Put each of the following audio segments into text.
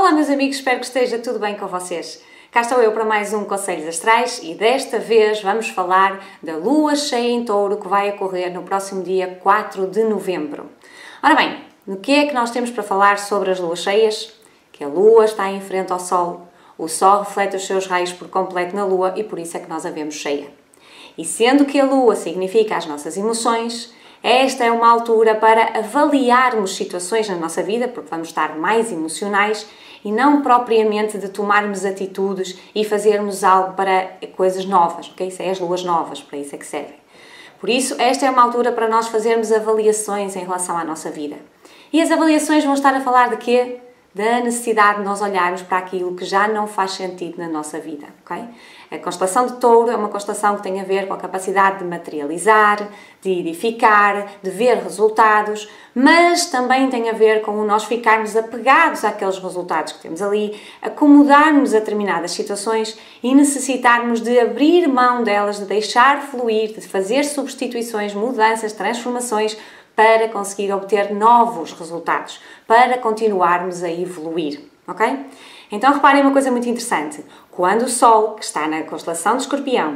Olá meus amigos, espero que esteja tudo bem com vocês. Cá estou eu para mais um Conselhos Astrais e desta vez vamos falar da Lua cheia em Touro que vai ocorrer no próximo dia 4 de novembro. Ora bem, o que é que nós temos para falar sobre as luas cheias? Que a Lua está em frente ao Sol, o Sol reflete os seus raios por completo na Lua e por isso é que nós a vemos cheia. E sendo que a Lua significa as nossas emoções, esta é uma altura para avaliarmos situações na nossa vida, porque vamos estar mais emocionais e não propriamente de tomarmos atitudes e fazermos algo para coisas novas, ok? Isso é as luas novas, para isso é que servem. Por isso, esta é uma altura para nós fazermos avaliações em relação à nossa vida. E as avaliações vão estar a falar de quê? Da necessidade de nós olharmos para aquilo que já não faz sentido na nossa vida, ok? A constelação de Touro é uma constelação que tem a ver com a capacidade de materializar, de edificar, de ver resultados, mas também tem a ver com nós ficarmos apegados àqueles resultados que temos ali, acomodarmos a determinadas situações e necessitarmos de abrir mão delas, de deixar fluir, de fazer substituições, mudanças, transformações, para conseguir obter novos resultados, para continuarmos a evoluir, ok? Então reparem uma coisa muito interessante, quando o Sol, que está na constelação de Escorpião,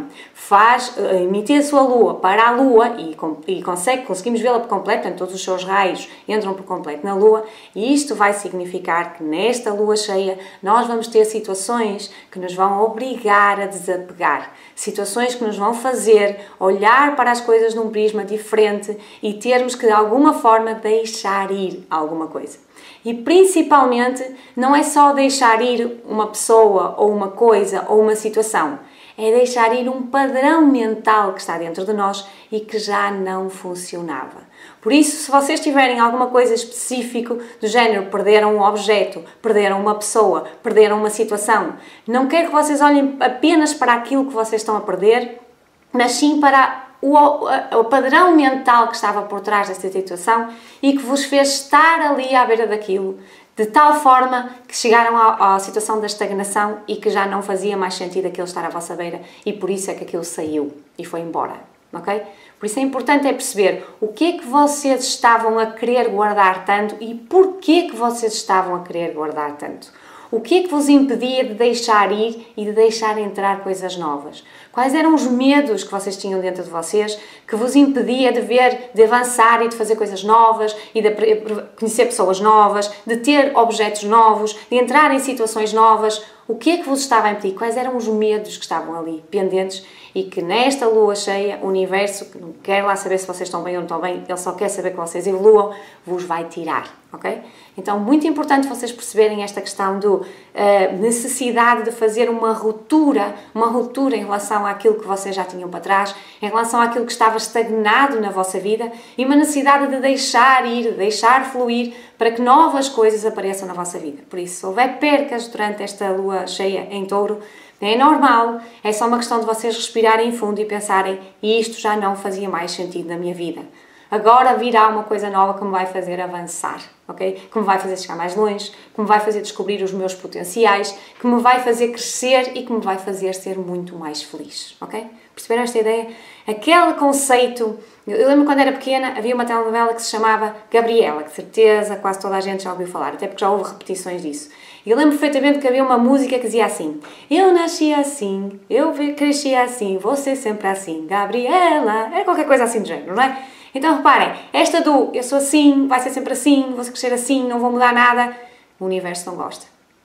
emite a sua Lua para a Lua e conseguimos vê-la por completo, portanto todos os seus raios entram por completo na Lua, e isto vai significar que nesta Lua cheia nós vamos ter situações que nos vão obrigar a desapegar, situações que nos vão fazer olhar para as coisas num prisma diferente e termos que de alguma forma deixar ir alguma coisa. E principalmente não é só deixar ir uma pessoa ou uma coisa ou uma situação, é deixar ir um padrão mental que está dentro de nós e que já não funcionava. Por isso, se vocês tiverem alguma coisa específica do género, perderam um objeto, perderam uma pessoa, perderam uma situação, não quero que vocês olhem apenas para aquilo que vocês estão a perder, mas sim para o padrão mental que estava por trás desta situação e que vos fez estar ali à beira daquilo, de tal forma que chegaram à situação da estagnação e que já não fazia mais sentido aquilo estar à vossa beira e por isso é que aquilo saiu e foi embora, ok? Por isso é importante perceber o que é que vocês estavam a querer guardar tanto e porquê que vocês estavam a querer guardar tanto. O que é que vos impedia de deixar ir e de deixar entrar coisas novas? Quais eram os medos que vocês tinham dentro de vocês que vos impedia de avançar e de fazer coisas novas e de conhecer pessoas novas, de ter objetos novos, de entrar em situações novas? O que é que vos estava a impedir? Quais eram os medos que estavam ali pendentes e que nesta lua cheia, o universo, que não quer lá saber se vocês estão bem ou não estão bem, ele só quer saber que vocês evoluam, vos vai tirar, ok? Então, muito importante vocês perceberem esta questão da necessidade de fazer uma ruptura em relação àquilo que vocês já tinham para trás, em relação àquilo que estava estagnado na vossa vida e uma necessidade de deixar ir, de deixar fluir para que novas coisas apareçam na vossa vida. Por isso, se houver percas durante esta lua cheia em Touro, é normal, é só uma questão de vocês respirarem fundo e pensarem isto já não fazia mais sentido na minha vida. Agora virá uma coisa nova que me vai fazer avançar, ok? Que me vai fazer chegar mais longe, que me vai fazer descobrir os meus potenciais, que me vai fazer crescer e que me vai fazer ser muito mais feliz, ok? Perceberam esta ideia? Aquele conceito... Eu lembro quando era pequena, havia uma telenovela que se chamava Gabriela, que de certeza quase toda a gente já ouviu falar, até porque já houve repetições disso. E eu lembro perfeitamente que havia uma música que dizia assim: eu nasci assim, eu cresci assim, vou ser sempre assim, Gabriela... É qualquer coisa assim do género, não é? Então reparem, esta do eu sou assim, vai ser sempre assim, vou crescer assim, não vou mudar nada, o universo não gosta.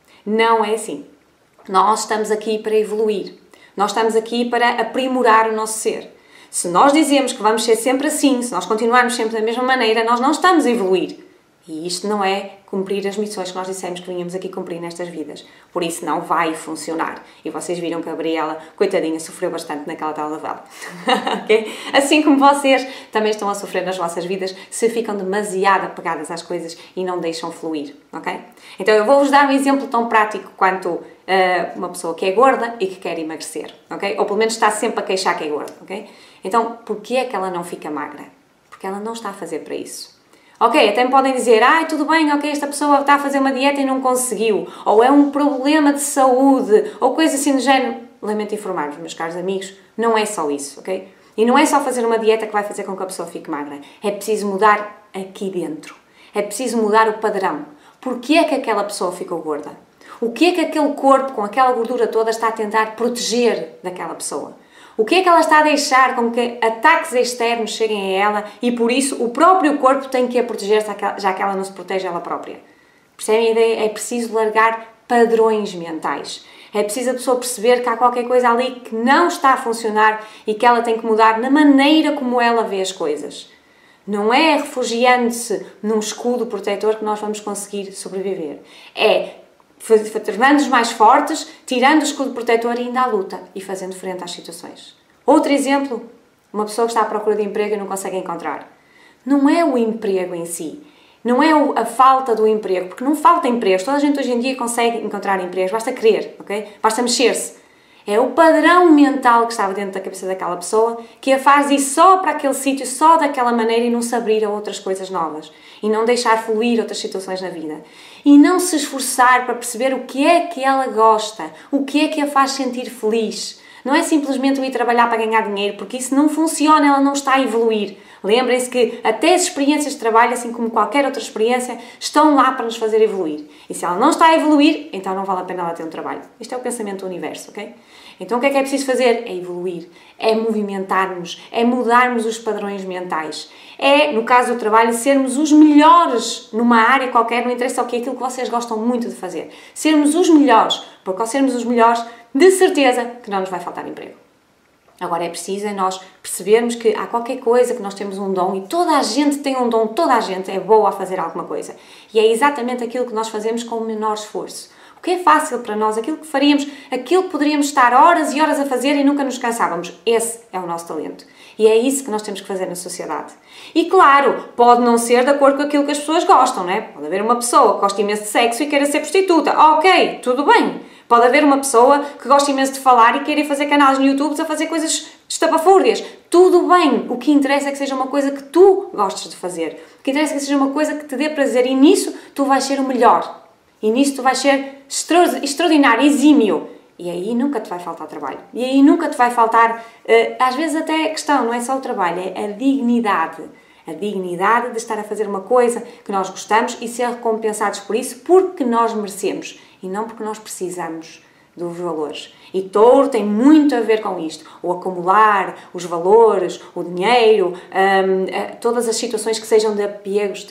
Não é assim. Nós estamos aqui para evoluir. Nós estamos aqui para aprimorar o nosso ser. Se nós dizemos que vamos ser sempre assim, se nós continuarmos sempre da mesma maneira, nós não estamos a evoluir. E isto não é cumprir as missões que nós dissemos que vinhamos aqui cumprir nestas vidas. Por isso não vai funcionar. E vocês viram que a Gabriela, coitadinha, sofreu bastante naquela telenovela. Okay? Assim como vocês também estão a sofrer nas vossas vidas se ficam demasiado apegadas às coisas e não deixam fluir. Okay? Então eu vou-vos dar um exemplo tão prático quanto uma pessoa que é gorda e que quer emagrecer. Okay? Ou pelo menos está sempre a queixar que é gorda. Okay? Então, porquê é que ela não fica magra? Porque ela não está a fazer para isso. Ok, até me podem dizer, tudo bem, ok, esta pessoa está a fazer uma dieta e não conseguiu, ou é um problema de saúde, ou coisa assim do género. Lamento informar-vos, meus caros amigos, não é só isso, ok? E não é só fazer uma dieta que vai fazer com que a pessoa fique magra. É preciso mudar aqui dentro. É preciso mudar o padrão. Porquê é que aquela pessoa ficou gorda? O que é que aquele corpo, com aquela gordura toda, está a tentar proteger daquela pessoa? O que é que ela está a deixar com que ataques externos cheguem a ela e, por isso, o próprio corpo tem que a proteger, já que ela não se protege ela própria? Percebem a ideia? É preciso largar padrões mentais. É preciso a pessoa perceber que há qualquer coisa ali que não está a funcionar e que ela tem que mudar na maneira como ela vê as coisas. Não é refugiando-se num escudo protetor que nós vamos conseguir sobreviver. É tornando-nos mais fortes, tirando o escudo protetor e indo à luta e fazendo frente às situações. Outro exemplo, uma pessoa que está à procura de emprego e não consegue encontrar. Não é o emprego em si, não é a falta do emprego, porque não falta empregos, toda a gente hoje em dia consegue encontrar empregos, basta querer, ok? Basta mexer-se. É o padrão mental que estava dentro da cabeça daquela pessoa que a faz ir só para aquele sítio, só daquela maneira e não se abrir a outras coisas novas. E não deixar fluir outras situações na vida. E não se esforçar para perceber o que é que ela gosta, o que é que a faz sentir feliz. Não é simplesmente ir trabalhar para ganhar dinheiro, porque isso não funciona, ela não está a evoluir. Lembrem-se que até as experiências de trabalho, assim como qualquer outra experiência, estão lá para nos fazer evoluir. E se ela não está a evoluir, então não vale a pena ela ter um trabalho. Isto é o pensamento do universo, ok? Então o que é preciso fazer? É evoluir, é movimentar-nos, é mudarmos os padrões mentais. É, no caso do trabalho, sermos os melhores numa área qualquer, não interessa o que é aquilo que vocês gostam muito de fazer. Sermos os melhores, porque ao sermos os melhores, de certeza que não nos vai faltar emprego. Agora é preciso nós percebermos que há qualquer coisa que nós temos um dom e toda a gente tem um dom, toda a gente é boa a fazer alguma coisa. E é exatamente aquilo que nós fazemos com o menor esforço. O que é fácil para nós, aquilo que faríamos, aquilo que poderíamos estar horas e horas a fazer e nunca nos cansávamos. Esse é o nosso talento. E é isso que nós temos que fazer na sociedade. E claro, pode não ser de acordo com aquilo que as pessoas gostam, não é? Pode haver uma pessoa que gosta imenso de sexo e queira ser prostituta. Ok, tudo bem. Pode haver uma pessoa que gosta imenso de falar e queira fazer canais no YouTube a fazer coisas estapafúrdias. Tudo bem. O que interessa é que seja uma coisa que tu gostes de fazer. O que interessa é que seja uma coisa que te dê prazer e nisso tu vais ser o melhor. E nisso tu vais ser extraordinário, exímio. E aí nunca te vai faltar trabalho. E aí nunca te vai faltar, às vezes até a questão, não é só o trabalho, é a dignidade. A dignidade de estar a fazer uma coisa que nós gostamos e ser recompensados por isso porque nós merecemos e não porque nós precisamos dos valores. E Touro tem muito a ver com isto. O acumular, os valores, o dinheiro, todas as situações que sejam de apegos,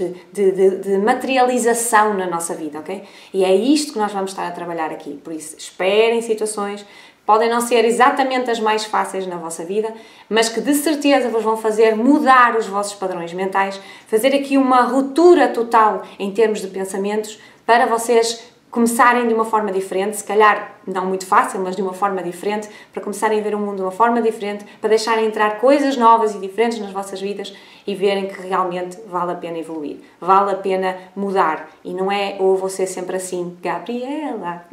de materialização na nossa vida, ok? E é isto que nós vamos estar a trabalhar aqui. Por isso, esperem situações, podem não ser exatamente as mais fáceis na vossa vida, mas que de certeza vos vão fazer mudar os vossos padrões mentais, fazer aqui uma ruptura total em termos de pensamentos para vocês começarem de uma forma diferente, se calhar não muito fácil, mas de uma forma diferente, para começarem a ver o mundo de uma forma diferente, para deixarem entrar coisas novas e diferentes nas vossas vidas e verem que realmente vale a pena evoluir, vale a pena mudar. E não é, ou vou ser sempre assim, Gabriela,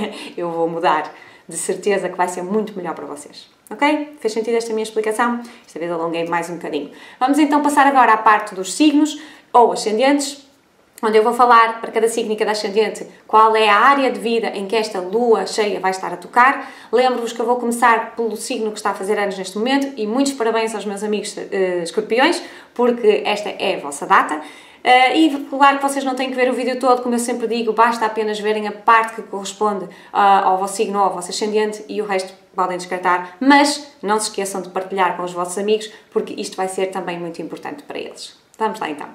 eu vou mudar. De certeza que vai ser muito melhor para vocês. Ok? Fez sentido esta minha explicação? Esta vez alonguei mais um bocadinho. Vamos então passar agora à parte dos signos ou ascendentes, onde eu vou falar para cada signo e cada ascendente qual é a área de vida em que esta lua cheia vai estar a tocar. Lembro-vos que eu vou começar pelo signo que está a fazer anos neste momento e muitos parabéns aos meus amigos escorpiões, porque esta é a vossa data. E claro que vocês não têm que ver o vídeo todo, como eu sempre digo, basta apenas verem a parte que corresponde ao vosso signo ou ao vosso ascendente e o resto podem descartar, mas não se esqueçam de partilhar com os vossos amigos, porque isto vai ser também muito importante para eles. Vamos lá então.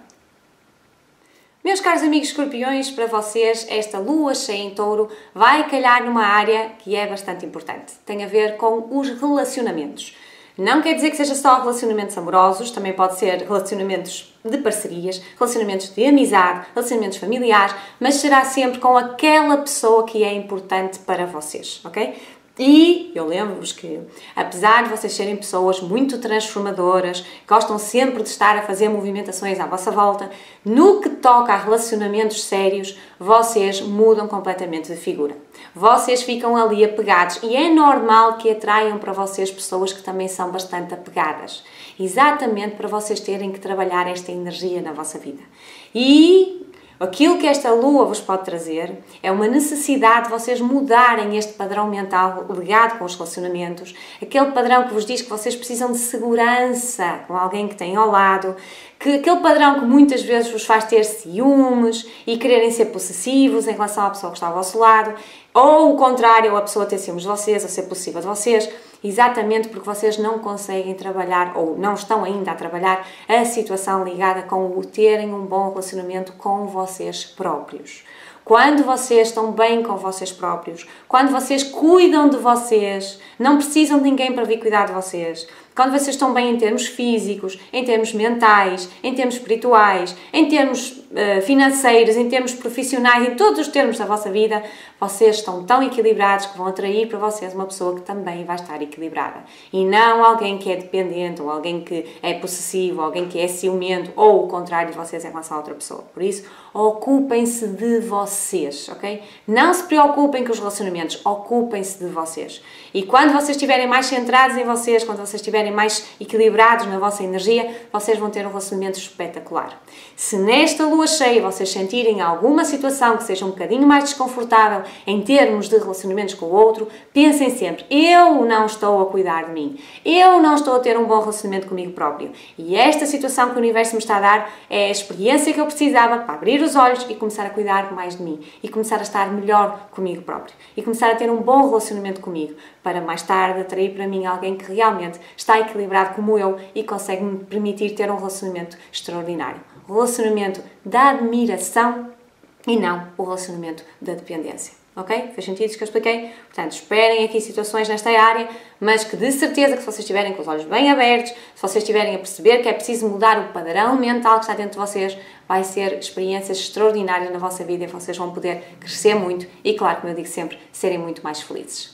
Meus caros amigos escorpiões, para vocês esta lua cheia em Touro vai calhar numa área que é bastante importante. Tem a ver com os relacionamentos. Não quer dizer que seja só relacionamentos amorosos, também pode ser relacionamentos de parcerias, relacionamentos de amizade, relacionamentos familiares, mas será sempre com aquela pessoa que é importante para vocês, ok? E eu lembro-vos que, apesar de vocês serem pessoas muito transformadoras, gostam sempre de estar a fazer movimentações à vossa volta, no que toca a relacionamentos sérios, vocês mudam completamente de figura. Vocês ficam ali apegados e é normal que atraiam para vocês pessoas que também são bastante apegadas. Exatamente para vocês terem que trabalhar esta energia na vossa vida. E Aquilo que esta lua vos pode trazer é uma necessidade de vocês mudarem este padrão mental ligado com os relacionamentos, aquele padrão que vos diz que vocês precisam de segurança com alguém que tem ao lado, que aquele padrão que muitas vezes vos faz ter ciúmes e quererem ser possessivos em relação à pessoa que está ao vosso lado, ou o contrário, a pessoa ter ciúmes de vocês, ou ser possessiva de vocês, exatamente porque vocês não conseguem trabalhar ou não estão ainda a trabalhar a situação ligada com o terem um bom relacionamento com vocês próprios. Quando vocês estão bem com vocês próprios, quando vocês cuidam de vocês, não precisam de ninguém para vir cuidar de vocês, quando vocês estão bem em termos físicos, em termos mentais, em termos espirituais, em termos financeiros, em termos profissionais, em todos os termos da vossa vida, vocês estão tão equilibrados que vão atrair para vocês uma pessoa que também vai estar equilibrada. E não alguém que é dependente, ou alguém que é possessivo, ou alguém que é ciumento, ou o contrário de vocês em relação a outra pessoa. Por isso, ocupem-se de vocês, ok? Não se preocupem com os relacionamentos, ocupem-se de vocês. E quando vocês estiverem mais centrados em vocês, quando vocês estiverem mais equilibrados na vossa energia, vocês vão ter um relacionamento espetacular. Se nesta lua cheia vocês sentirem alguma situação que seja um bocadinho mais desconfortável em termos de relacionamentos com o outro, pensem sempre, eu não estou a cuidar de mim, eu não estou a ter um bom relacionamento comigo próprio. E esta situação que o universo me está a dar é a experiência que eu precisava para abrir os olhos e começar a cuidar mais de mim, e começar a estar melhor comigo próprio, e começar a ter um bom relacionamento comigo, para mais tarde atrair para mim alguém que realmente está equilibrado como eu e consegue me permitir ter um relacionamento extraordinário. O relacionamento da admiração e não o relacionamento da dependência. Ok? Fez sentido isso que eu expliquei? Portanto, esperem aqui situações nesta área, mas que de certeza que se vocês estiverem com os olhos bem abertos, se vocês estiverem a perceber que é preciso mudar o padrão mental que está dentro de vocês, vai ser experiências extraordinárias na vossa vida e vocês vão poder crescer muito e, claro, como eu digo sempre, serem muito mais felizes.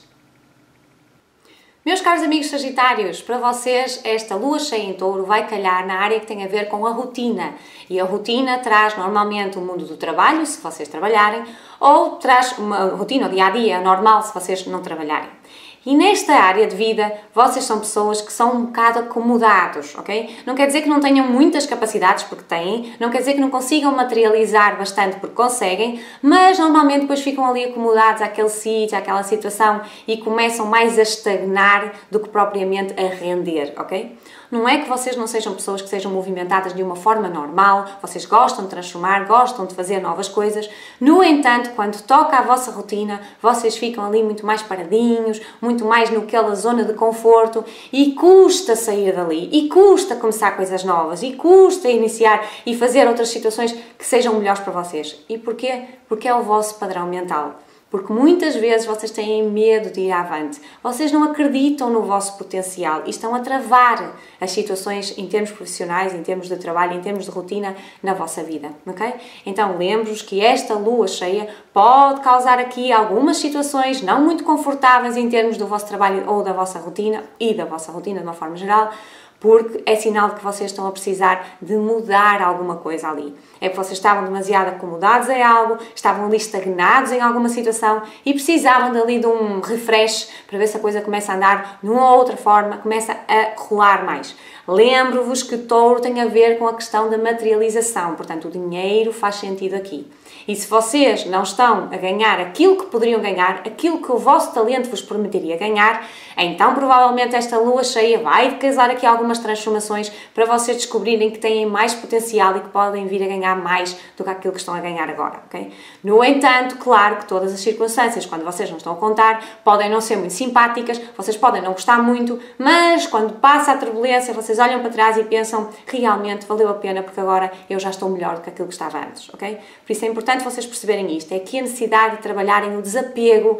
Meus caros amigos Sagitários, para vocês esta lua cheia em Touro vai calhar na área que tem a ver com a rotina. E a rotina traz normalmente o mundo do trabalho, se vocês trabalharem, ou traz uma rotina, o dia-a-dia normal, se vocês não trabalharem. E nesta área de vida, vocês são pessoas que são um bocado acomodados, ok? Não quer dizer que não tenham muitas capacidades, porque têm, não quer dizer que não consigam materializar bastante, porque conseguem, mas normalmente depois ficam ali acomodados àquele sítio, àquela situação e começam mais a estagnar do que propriamente a render, ok? Não é que vocês não sejam pessoas que sejam movimentadas de uma forma normal, vocês gostam de transformar, gostam de fazer novas coisas, no entanto, quando toca a vossa rotina, vocês ficam ali muito mais paradinhos, muito mais naquela zona de conforto e custa sair dali, e custa começar coisas novas, e custa iniciar e fazer outras situações que sejam melhores para vocês. E porquê? Porque é o vosso padrão mental. Porque muitas vezes vocês têm medo de ir avante, vocês não acreditam no vosso potencial e estão a travar as situações em termos profissionais, em termos de trabalho, em termos de rotina na vossa vida, ok? Então lembro-vos que esta lua cheia pode causar aqui algumas situações não muito confortáveis em termos do vosso trabalho ou da vossa rotina e da vossa rotina de uma forma geral, porque é sinal de que vocês estão a precisar de mudar alguma coisa ali. É que vocês estavam demasiado acomodados em algo, estavam ali estagnados em alguma situação e precisavam dali de um refresh para ver se a coisa começa a andar de uma ou outra forma, começa a rolar mais. Lembro-vos que Touro tem a ver com a questão da materialização, portanto o dinheiro faz sentido aqui. E se vocês não estão a ganhar aquilo que poderiam ganhar, aquilo que o vosso talento vos permitiria ganhar, então provavelmente esta lua cheia vai causar aqui algumas transformações para vocês descobrirem que têm mais potencial e que podem vir a ganhar mais do que aquilo que estão a ganhar agora, ok? No entanto, claro que todas as circunstâncias, quando vocês não estão a contar, podem não ser muito simpáticas, vocês podem não gostar muito, mas quando passa a turbulência, vocês olham para trás e pensam, realmente valeu a pena porque agora eu já estou melhor do que aquilo que estava antes, ok? Por isso é importante vocês perceberem isto, é aqui a necessidade de trabalharem o desapego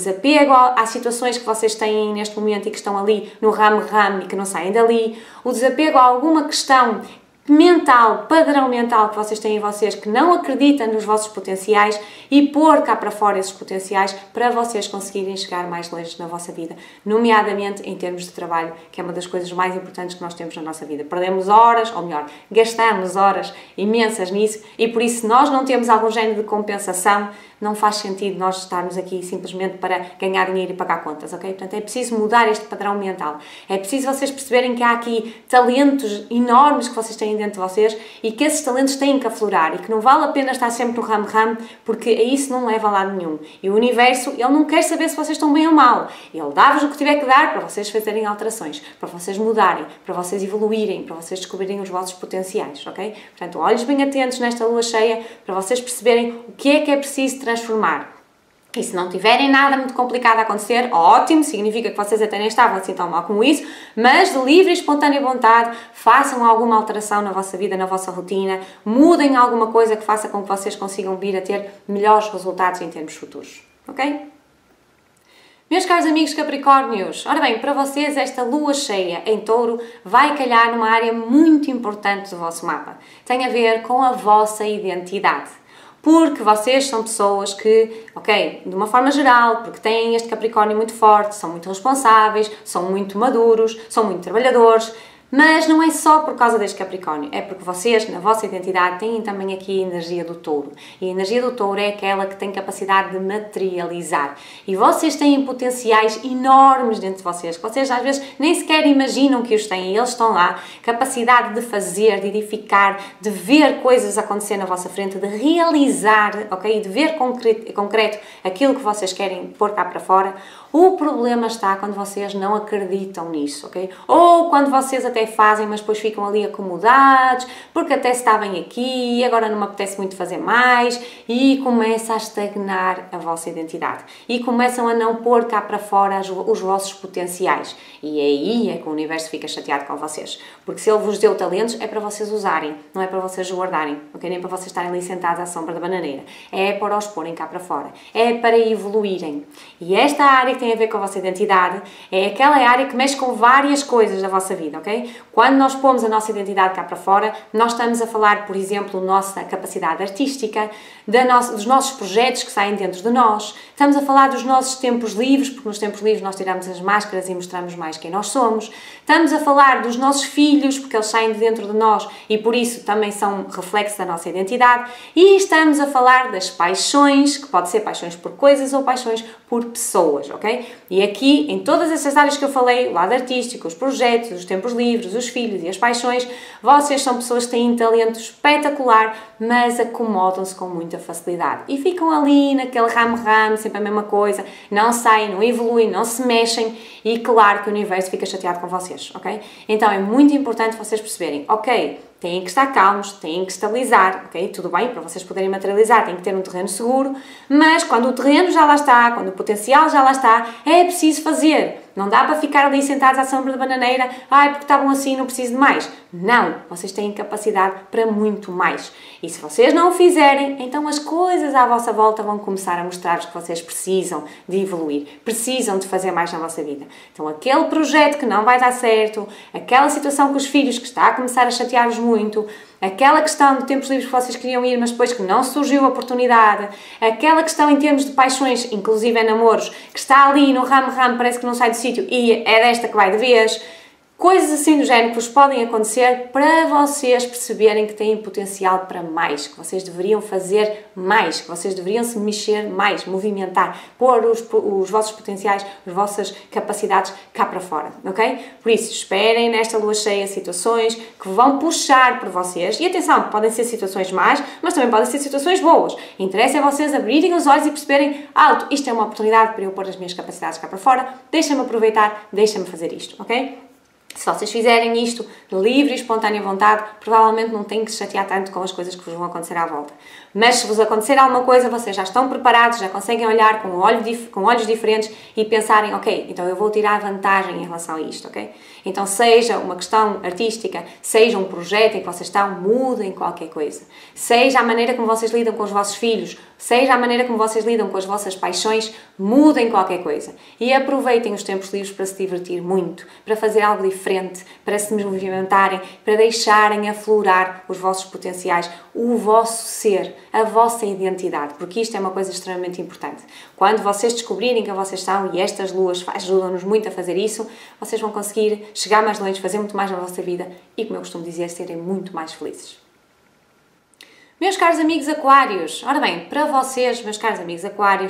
às situações que vocês têm neste momento e que estão ali no ramo e que não saem dali, o desapego a alguma questão mental, padrão mental que vocês têm em vocês que não acreditam nos vossos potenciais e pôr cá para fora esses potenciais para vocês conseguirem chegar mais longe na vossa vida, nomeadamente em termos de trabalho, que é uma das coisas mais importantes que nós temos na nossa vida. Perdemos horas, ou melhor, gastamos horas imensas nisso e por isso se nós não temos algum género de compensação, não faz sentido nós estarmos aqui simplesmente para ganhar dinheiro e pagar contas, ok? Portanto, é preciso mudar este padrão mental. É preciso vocês perceberem que há aqui talentos enormes que vocês têm têm dentro de vocês e que esses talentos têm que aflorar e que não vale a pena estar sempre no ramo-ramo, porque a isso não leva a lado nenhum. E o universo, ele não quer saber se vocês estão bem ou mal. Ele dá-vos o que tiver que dar para vocês fazerem alterações, para vocês mudarem, para vocês evoluírem, para vocês descobrirem os vossos potenciais, ok? Portanto, olhos bem atentos nesta lua cheia para vocês perceberem o que é preciso transformar. E se não tiverem nada muito complicado a acontecer, ótimo, significa que vocês até nem estavam assim tão mal como isso, mas de livre e espontânea vontade, façam alguma alteração na vossa vida, na vossa rotina, mudem alguma coisa que faça com que vocês consigam vir a ter melhores resultados em termos futuros, ok? Meus caros amigos Capricórnios, ora bem, para vocês esta lua cheia em Touro vai calhar numa área muito importante do vosso mapa. Tem a ver com a vossa identidade. Porque vocês são pessoas que, ok, de uma forma geral, porque têm este Capricórnio muito forte, são muito responsáveis, são muito maduros, são muito trabalhadores, mas não é só por causa deste Capricórnio, é porque vocês, na vossa identidade, têm também aqui a energia do Touro. E a energia do Touro é aquela que tem capacidade de materializar. E vocês têm potenciais enormes dentro de vocês, que vocês às vezes nem sequer imaginam que os têm, e eles estão lá. Capacidade de fazer, de edificar, de ver coisas acontecer na vossa frente, de realizar, ok? De ver concreto aquilo que vocês querem pôr cá para fora. O problema está quando vocês não acreditam nisso, ok? Ou quando vocês até fazem, mas depois ficam ali acomodados, porque até se está bem aqui e agora não me apetece muito fazer mais, e começa a estagnar a vossa identidade. E começam a não pôr cá para fora os vossos potenciais. E aí é que o universo fica chateado com vocês. Porque se ele vos deu talentos, é para vocês usarem, não é para vocês guardarem, ok? Nem para vocês estarem ali sentados à sombra da bananeira. É para os porem cá para fora. É para evoluírem. E esta área que tem a ver com a vossa identidade é aquela área que mexe com várias coisas da vossa vida, ok? Quando nós pomos a nossa identidade cá para fora, nós estamos a falar, por exemplo, da nossa capacidade artística, dos nossos projetos que saem dentro de nós, estamos a falar dos nossos tempos livres, porque nos tempos livres nós tiramos as máscaras e mostramos mais quem nós somos, estamos a falar dos nossos filhos, porque eles saem de dentro de nós e por isso também são reflexo da nossa identidade, e estamos a falar das paixões, que pode ser paixões por coisas ou paixões por pessoas, ok? E aqui, em todas essas áreas que eu falei, o lado artístico, os projetos, os tempos livres, os filhos e as paixões, vocês são pessoas que têm um talento espetacular, mas acomodam-se com muita facilidade. E ficam ali naquele ramo-ramo, sempre a mesma coisa, não saem, não evoluem, não se mexem e claro que o universo fica chateado com vocês, ok? Então é muito importante vocês perceberem, ok, têm que estar calmos, têm que estabilizar, ok? Tudo bem, para vocês poderem materializar têm que ter um terreno seguro, mas quando o terreno já lá está, quando o potencial já lá está, é preciso fazer. Não dá para ficar ali sentados à sombra da bananeira, porque estavam assim, não preciso de mais. Não, vocês têm capacidade para muito mais. E se vocês não o fizerem, então as coisas à vossa volta vão começar a mostrar-vos que vocês precisam de evoluir, precisam de fazer mais na vossa vida. Então aquele projeto que não vai dar certo, aquela situação com os filhos que está a começar a chatear-vos muito, aquela questão de tempos livres que vocês queriam ir, mas depois que não surgiu a oportunidade, aquela questão em termos de paixões, inclusive é namoros, que está ali no ramo-ramo, parece que não sai do sítio e é desta que vai de vez, coisas assim do género que vos podem acontecer para vocês perceberem que têm potencial para mais, que vocês deveriam fazer mais, que vocês deveriam se mexer mais, movimentar, pôr os vossos potenciais, as vossas capacidades cá para fora, ok? Por isso, esperem nesta lua cheia situações que vão puxar por vocês, e atenção, podem ser situações más, mas também podem ser situações boas. Interessa é vocês abrirem os olhos e perceberem, isto é uma oportunidade para eu pôr as minhas capacidades cá para fora, deixa-me aproveitar, deixa-me fazer isto, ok? Se vocês fizerem isto de livre e espontânea vontade, provavelmente não têm que se chatear tanto com as coisas que vos vão acontecer à volta. Mas se vos acontecer alguma coisa, vocês já estão preparados, já conseguem olhar com olhos diferentes e pensarem, ok, então eu vou tirar vantagem em relação a isto, ok? Então seja uma questão artística, seja um projeto em que vocês estão, mudem qualquer coisa. Seja a maneira como vocês lidam com os vossos filhos, seja a maneira como vocês lidam com as vossas paixões, mudem qualquer coisa. E aproveitem os tempos livres para se divertir muito, para fazer algo diferente, para se movimentarem, para deixarem aflorar os vossos potenciais, o vosso ser, a vossa identidade, porque isto é uma coisa extremamente importante. Quando vocês descobrirem quem vocês são, e estas luas ajudam-nos muito a fazer isso, vocês vão conseguir chegar mais longe, fazer muito mais na vossa vida e, como eu costumo dizer, serem muito mais felizes. Meus caros amigos aquários, ora bem, para vocês, meus caros amigos aquários,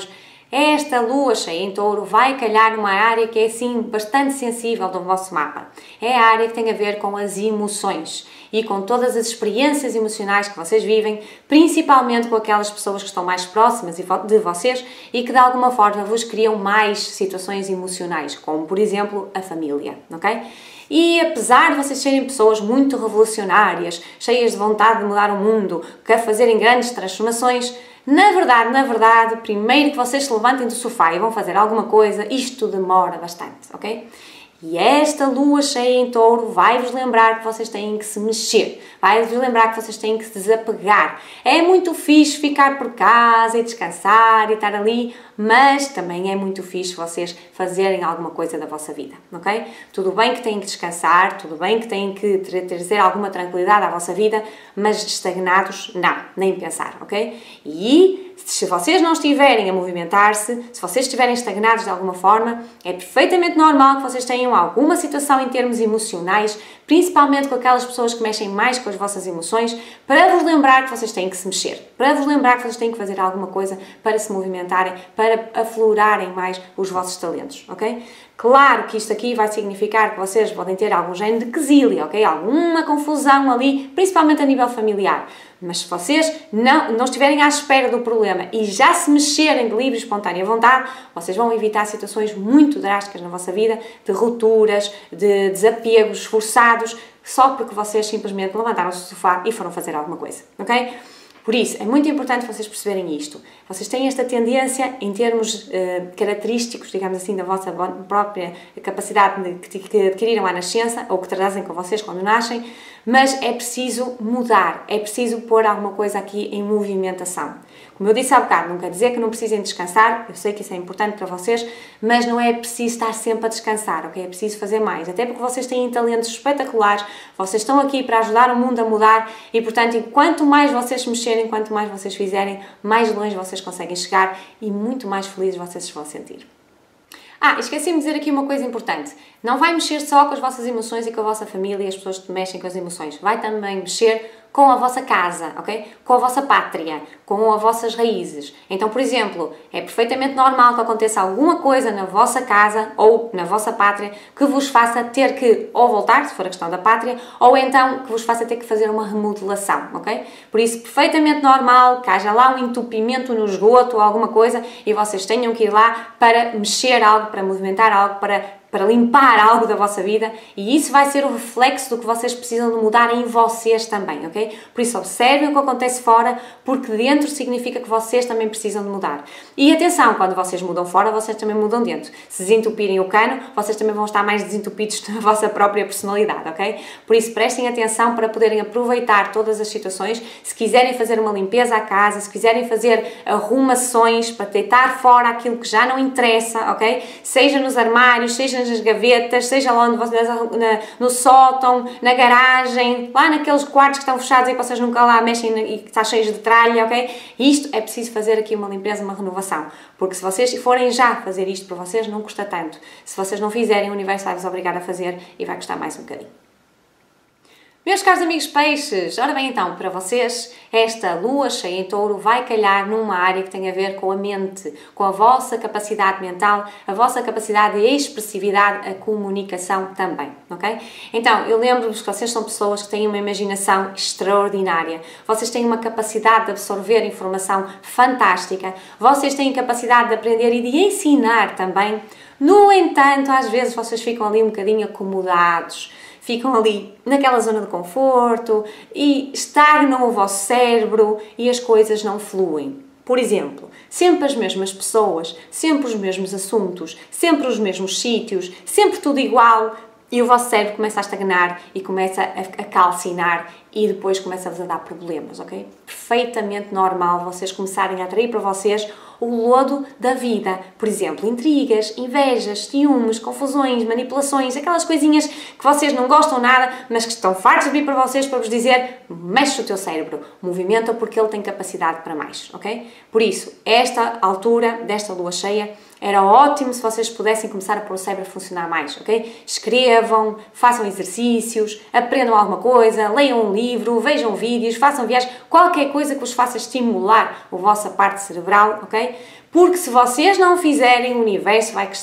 Esta lua cheia em Touro vai calhar numa área que é assim bastante sensível do vosso mapa. É a área que tem a ver com as emoções e com todas as experiências emocionais que vocês vivem, principalmente com aquelas pessoas que estão mais próximas de vocês e que de alguma forma vos criam mais situações emocionais, como por exemplo a família, ok? E apesar de vocês serem pessoas muito revolucionárias, cheias de vontade de mudar o mundo, que a fazerem grandes transformações, na verdade, primeiro que vocês se levantem do sofá e vão fazer alguma coisa, isto demora bastante, ok? E esta lua cheia em Touro vai-vos lembrar que vocês têm que se mexer, vai-vos lembrar que vocês têm que se desapegar. É muito fixe ficar por casa e descansar e estar ali, mas também é muito fixe vocês fazerem alguma coisa da vossa vida, ok? Tudo bem que têm que descansar, tudo bem que têm que trazer alguma tranquilidade à vossa vida, mas estagnados, não, nem pensar, ok? E se vocês não estiverem a movimentar-se, se vocês estiverem estagnados de alguma forma, é perfeitamente normal que vocês tenham alguma situação em termos emocionais, principalmente com aquelas pessoas que mexem mais com as vossas emoções, para vos lembrar que vocês têm que se mexer, para vos lembrar que vocês têm que fazer alguma coisa para se movimentarem, para aflorarem mais os vossos talentos, ok? Claro que isto aqui vai significar que vocês podem ter algum género de quesilha, ok? Alguma confusão ali, principalmente a nível familiar. Mas se vocês não estiverem à espera do problema e já se mexerem de livre e espontânea vontade, vocês vão evitar situações muito drásticas na vossa vida, de rupturas, de desapegos forçados, só porque vocês simplesmente levantaram-se do sofá e foram fazer alguma coisa, ok? Por isso, é muito importante vocês perceberem isto. Vocês têm esta tendência, em termos característicos, digamos assim, da vossa própria capacidade que adquiriram à nascença, ou que trazem com vocês quando nascem, mas é preciso mudar, é preciso pôr alguma coisa aqui em movimentação. Como eu disse há bocado, não quer dizer que não precisem descansar, eu sei que isso é importante para vocês, mas não é preciso estar sempre a descansar, ok? É preciso fazer mais, até porque vocês têm talentos espetaculares, vocês estão aqui para ajudar o mundo a mudar e, portanto, quanto mais vocês se mexerem, quanto mais vocês fizerem, mais longe vocês conseguem chegar e muito mais felizes vocês se vão sentir. Esqueci-me de dizer aqui uma coisa importante. Não vai mexer só com as vossas emoções e com a vossa família e as pessoas que mexem com as emoções. Vai também mexer com a vossa casa, ok? Com a vossa pátria, com as vossas raízes. Então, por exemplo, é perfeitamente normal que aconteça alguma coisa na vossa casa ou na vossa pátria que vos faça ter que ou voltar, se for a questão da pátria, ou então que vos faça ter que fazer uma remodelação, ok? Por isso, perfeitamente normal que haja lá um entupimento no esgoto ou alguma coisa e vocês tenham que ir lá para mexer algo, para movimentar algo, para limpar algo da vossa vida e isso vai ser o reflexo do que vocês precisam de mudar em vocês também, ok? Por isso observem o que acontece fora, porque dentro significa que vocês também precisam de mudar. E atenção, quando vocês mudam fora, vocês também mudam dentro. Se desentupirem o cano, vocês também vão estar mais desentupidos na vossa própria personalidade, ok? Por isso prestem atenção para poderem aproveitar todas as situações. Se quiserem fazer uma limpeza à casa, se quiserem fazer arrumações para deitar fora aquilo que já não interessa, ok? Seja nos armários, seja nas gavetas, seja lá onde vocês, no sótão, na garagem, lá naqueles quartos que estão fechados e que vocês nunca lá mexem e que está cheios de tralha, ok? Isto é preciso fazer aqui uma limpeza, uma renovação, porque se vocês forem já fazer isto para vocês, não custa tanto. Se vocês não fizerem, o universo vai vos obrigar a fazer e vai custar mais um bocadinho. Meus caros amigos peixes, ora bem então, para vocês, esta lua cheia em Touro vai calhar numa área que tem a ver com a mente, com a vossa capacidade mental, a vossa capacidade de expressividade, a comunicação também, ok? Então, eu lembro-vos que vocês são pessoas que têm uma imaginação extraordinária, vocês têm uma capacidade de absorver informação fantástica, vocês têm capacidade de aprender e de ensinar também. No entanto, às vezes vocês ficam ali um bocadinho acomodados, ficam ali naquela zona de conforto e estagnam o vosso cérebro e as coisas não fluem. Por exemplo, sempre as mesmas pessoas, sempre os mesmos assuntos, sempre os mesmos sítios, sempre tudo igual e o vosso cérebro começa a estagnar e começa a calcinar e depois começa-vos a dar problemas, ok? Perfeitamente normal vocês começarem a atrair para vocês o lodo da vida. Por exemplo, intrigas, invejas, ciúmes, confusões, manipulações, aquelas coisinhas que vocês não gostam nada, mas que estão fartos de vir para vocês para vos dizer mexe o teu cérebro, movimenta porque ele tem capacidade para mais, ok? Por isso, esta altura desta lua cheia era ótimo se vocês pudessem começar a pôr o cérebro a funcionar mais, ok? Escrevam, façam exercícios, aprendam alguma coisa, leiam um livro, vejam vídeos, façam viagens, qualquer coisa que vos faça estimular a vossa parte cerebral, ok? Porque se vocês não fizerem, o universo vai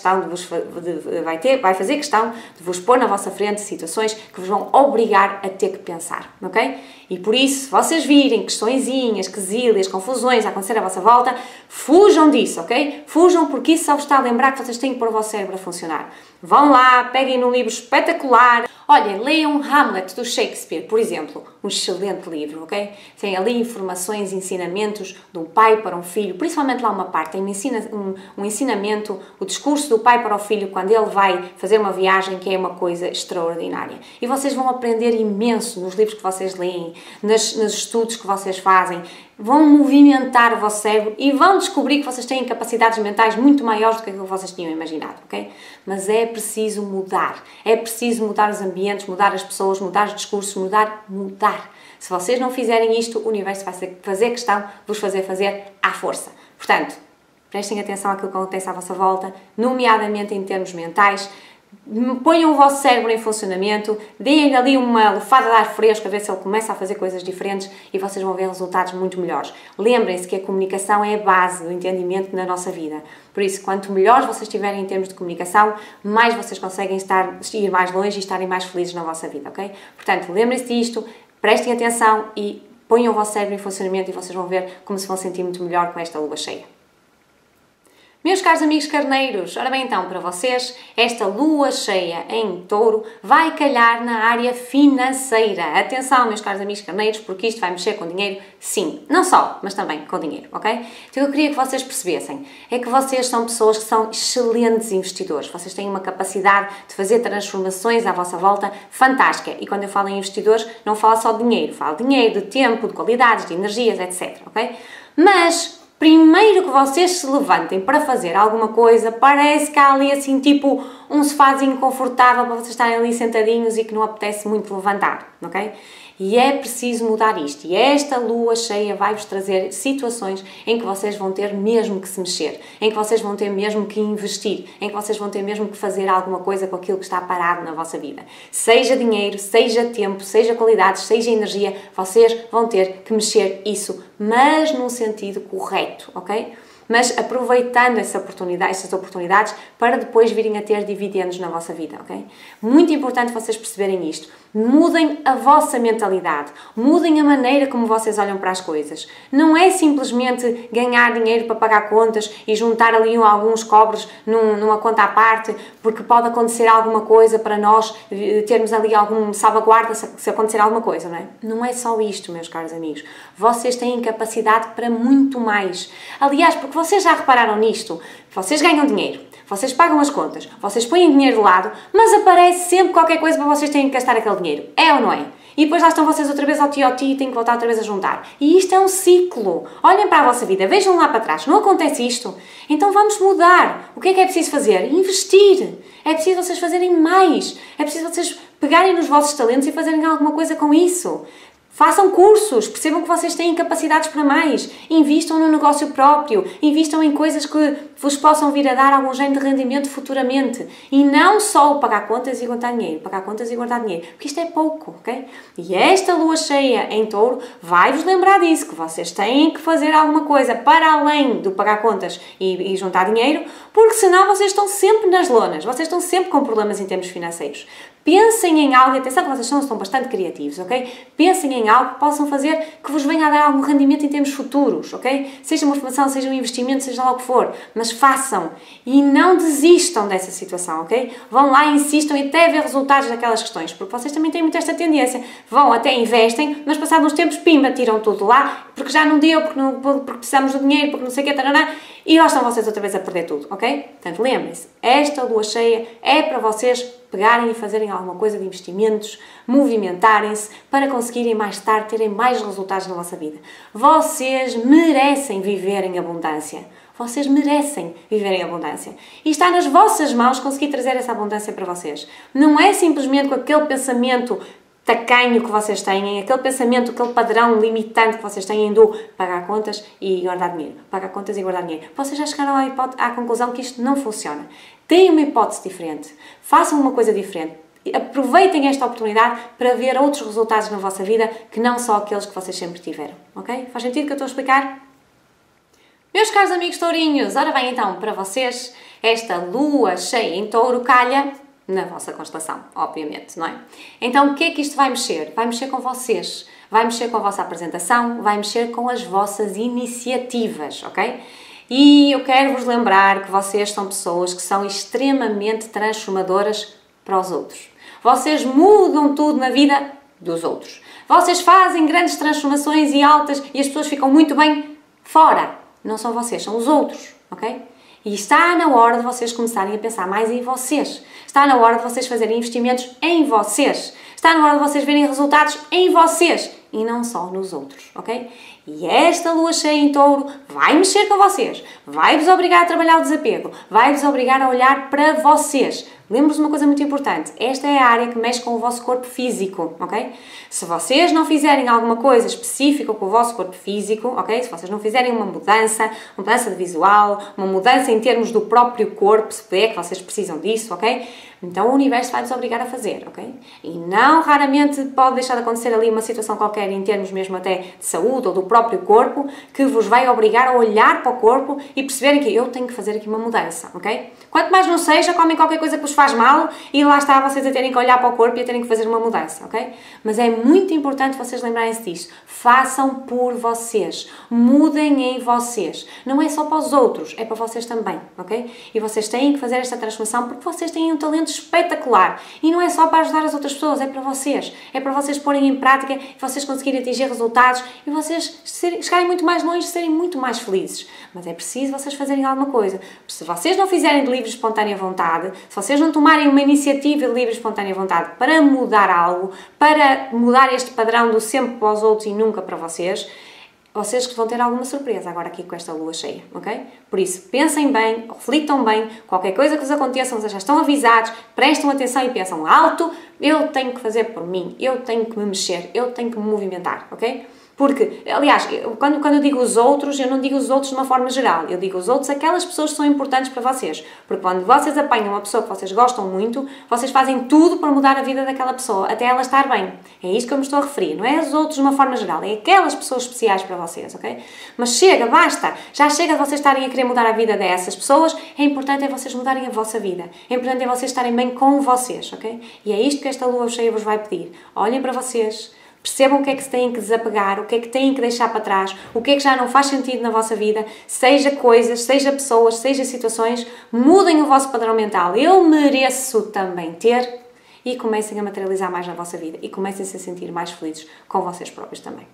fazer questão de vos pôr na vossa frente situações que vos vão obrigar a ter que pensar, ok? E por isso, se vocês virem questõezinhas, quesílias, confusões a acontecer à vossa volta, fujam disso, ok? Fujam, porque isso só vos está a lembrar que vocês têm que pôr o vosso cérebro a funcionar. Vão lá, peguem num livro espetacular. Olhem, leiam Hamlet do Shakespeare, por exemplo. Um excelente livro, ok? Tem ali informações, ensinamentos de um pai para um filho, principalmente lá uma parte, tem um ensinamento, o discurso do pai para o filho quando ele vai fazer uma viagem, que é uma coisa extraordinária. E vocês vão aprender imenso nos livros que vocês leem, nos estudos que vocês fazem, vão movimentar o vosso cérebro e vão descobrir que vocês têm capacidades mentais muito maiores do que aquilo que vocês tinham imaginado, ok? Mas é preciso mudar. É preciso mudar os ambientes, mudar as pessoas, mudar os discursos, mudar. Se vocês não fizerem isto, o universo vai fazer questão de vos fazer à força. Portanto, prestem atenção àquilo que acontece à vossa volta, nomeadamente em termos mentais. Ponham o vosso cérebro em funcionamento, deem-lhe ali uma lufada de ar fresco a ver se ele começa a fazer coisas diferentes e vocês vão ver resultados muito melhores. Lembrem-se que a comunicação é a base do entendimento na nossa vida. Por isso, quanto melhores vocês estiverem em termos de comunicação, mais vocês conseguem ir mais longe e estarem mais felizes na vossa vida, ok? Portanto, lembrem-se disto, prestem atenção e ponham o vosso cérebro em funcionamento e vocês vão ver como se vão sentir muito melhor com esta lua cheia. Meus caros amigos carneiros, ora bem então, para vocês, esta lua cheia em touro vai calhar na área financeira. Atenção, meus caros amigos carneiros, porque isto vai mexer com dinheiro, sim. Não só, mas também com dinheiro, ok? Então eu queria que vocês percebessem, é que vocês são pessoas que são excelentes investidores. Vocês têm uma capacidade de fazer transformações à vossa volta fantástica. E quando eu falo em investidores, não falo só de dinheiro. Falo de dinheiro, de tempo, de qualidades, de energias, etc, ok? Mas primeiro que vocês se levantem para fazer alguma coisa, parece que há ali assim tipo um sofazinho confortável para vocês estarem ali sentadinhos e que não apetece muito levantar, ok? E é preciso mudar isto. E esta lua cheia vai-vos trazer situações em que vocês vão ter mesmo que se mexer, em que vocês vão ter mesmo que investir, em que vocês vão ter mesmo que fazer alguma coisa com aquilo que está parado na vossa vida. Seja dinheiro, seja tempo, seja qualidades, seja energia, vocês vão ter que mexer isso, mas num sentido correto, ok? Mas aproveitando essas oportunidades para depois virem a ter dividendos na vossa vida, ok? Muito importante vocês perceberem isto. Mudem a vossa mentalidade, mudem a maneira como vocês olham para as coisas. Não é simplesmente ganhar dinheiro para pagar contas e juntar ali alguns cobres numa conta à parte, porque pode acontecer alguma coisa para nós termos ali algum salvaguarda se acontecer alguma coisa, não é? Não é só isto, meus caros amigos. Vocês têm capacidade para muito mais. Aliás, porque vocês já repararam nisto, vocês ganham dinheiro, vocês pagam as contas, vocês põem dinheiro de lado, mas aparece sempre qualquer coisa para vocês terem que gastar aquele dinheiro. É ou não é? E depois lá estão vocês outra vez ao tio e têm que voltar outra vez a juntar. E isto é um ciclo. Olhem para a vossa vida, vejam lá para trás. Não acontece isto? Então vamos mudar. O que é preciso fazer? Investir. É preciso vocês fazerem mais. É preciso vocês pegarem nos vossos talentos e fazerem alguma coisa com isso. Façam cursos, percebam que vocês têm capacidades para mais, invistam no negócio próprio, invistam em coisas que vos possam vir a dar algum género de rendimento futuramente. E não só o pagar contas e guardar dinheiro, pagar contas e guardar dinheiro, porque isto é pouco, ok? E esta lua cheia em touro vai-vos lembrar disso, que vocês têm que fazer alguma coisa para além do pagar contas e juntar dinheiro, porque senão vocês estão sempre nas lonas, vocês estão sempre com problemas em termos financeiros. Pensem em algo, atenção que vocês são bastante criativos, ok? Pensem em algo que possam fazer que vos venha a dar algum rendimento em termos futuros, ok? Seja uma formação, seja um investimento, seja lá o que for, mas façam e não desistam dessa situação, ok? Vão lá, insistam e até ver resultados daquelas questões, porque vocês também têm muito esta tendência. Vão até investem, mas passados uns tempos, pimba, tiram tudo lá, porque já não deu, porque precisamos do dinheiro, porque não sei o que, tarará, e lá estão vocês outra vez a perder tudo, ok? Portanto, lembrem-se, esta lua cheia é para vocês pegarem e fazerem alguma coisa de investimentos, movimentarem-se para conseguirem mais tarde terem mais resultados na vossa vida. Vocês merecem viver em abundância. Vocês merecem viver em abundância. E está nas vossas mãos conseguir trazer essa abundância para vocês. Não é simplesmente com aquele pensamento tacanho que vocês têm, aquele pensamento, aquele padrão limitante que vocês têm do pagar contas e guardar dinheiro. Pagar contas e guardar dinheiro. Vocês já chegaram à conclusão que isto não funciona. Deem uma hipótese diferente. Façam uma coisa diferente. Aproveitem esta oportunidade para ver outros resultados na vossa vida que não só aqueles que vocês sempre tiveram. Ok? Faz sentido o que eu estou a explicar? Meus caros amigos tourinhos, ora bem então, para vocês, esta lua cheia em touro calha na vossa constelação, obviamente, não é? Então o que é que isto vai mexer? Vai mexer com vocês, vai mexer com a vossa apresentação, vai mexer com as vossas iniciativas, ok? E eu quero vos lembrar que vocês são pessoas que são extremamente transformadoras para os outros. Vocês mudam tudo na vida dos outros. Vocês fazem grandes transformações e altas e as pessoas ficam muito bem fora. Não são vocês, são os outros, ok? E está na hora de vocês começarem a pensar mais em vocês. Está na hora de vocês fazerem investimentos em vocês. Está na hora de vocês verem resultados em vocês e não só nos outros, ok? E esta lua cheia em touro vai mexer com vocês, vai-vos obrigar a trabalhar o desapego, vai-vos obrigar a olhar para vocês. Lembre-vos de uma coisa muito importante, esta é a área que mexe com o vosso corpo físico, ok? Se vocês não fizerem alguma coisa específica com o vosso corpo físico, ok? Se vocês não fizerem uma mudança de visual, uma mudança em termos do próprio corpo, se é que vocês precisam disso, ok? Então o universo vai-vos obrigar a fazer, ok? E não raramente pode deixar de acontecer ali uma situação qualquer em termos mesmo até de saúde ou do próprio corpo que vos vai obrigar a olhar para o corpo e perceberem que eu tenho que fazer aqui uma mudança, ok? Quanto mais não seja, comem qualquer coisa que vos faz mal e lá está vocês a terem que olhar para o corpo e a terem que fazer uma mudança, ok? Mas é muito importante vocês lembrarem-se disso. Façam por vocês. Mudem em vocês. Não é só para os outros, é para vocês também, ok? E vocês têm que fazer esta transformação porque vocês têm um talento espetacular. E não é só para ajudar as outras pessoas, é para vocês. É para vocês porem em prática e vocês conseguirem atingir resultados e vocês chegarem muito mais longe, serem muito mais felizes. Mas é preciso vocês fazerem alguma coisa. Se vocês não fizerem de livre e espontânea vontade, se vocês não tomarem uma iniciativa de livre e espontânea vontade para mudar algo, para mudar este padrão do sempre para os outros e nunca para vocês, vocês que vão ter alguma surpresa agora aqui com esta lua cheia, ok? Por isso, pensem bem, reflitam bem, qualquer coisa que vos aconteça, vocês já estão avisados, prestam atenção e pensam alto, eu tenho que fazer por mim, eu tenho que me mexer, eu tenho que me movimentar, ok? Porque, aliás, quando eu digo os outros, eu não digo os outros de uma forma geral. Eu digo os outros, aquelas pessoas que são importantes para vocês. Porque quando vocês apanham uma pessoa que vocês gostam muito, vocês fazem tudo para mudar a vida daquela pessoa, até ela estar bem. É isto que eu me estou a referir. Não é os outros de uma forma geral. É aquelas pessoas especiais para vocês, ok? Mas chega, basta. Já chega de vocês estarem a querer mudar a vida dessas pessoas. É importante é vocês mudarem a vossa vida. É importante é vocês estarem bem com vocês, ok? E é isto que esta lua cheia vos vai pedir. Olhem para vocês. Percebam o que é que se têm que desapegar, o que é que têm que deixar para trás, o que é que já não faz sentido na vossa vida, seja coisas, seja pessoas, seja situações, mudem o vosso padrão mental. Eu mereço também ter e comecem a materializar mais na vossa vida e comecem-se a sentir mais felizes com vocês próprios também.